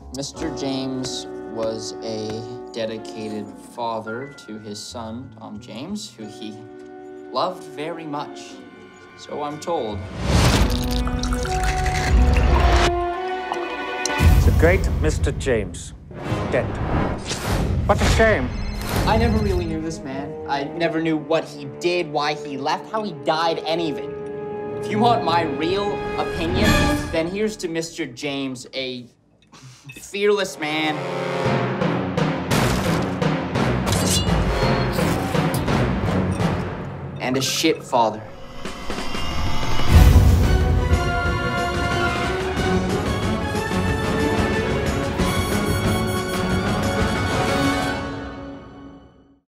Mr. James was a dedicated father to his son, Tom James, who he loved very much. So I'm told. The great Mr. James, dead. What a shame. I never really knew this man. I never knew what he did, why he left, how he died, any of it. If you want my real opinion, then here's to Mr. James, a fearless man. And a shit father.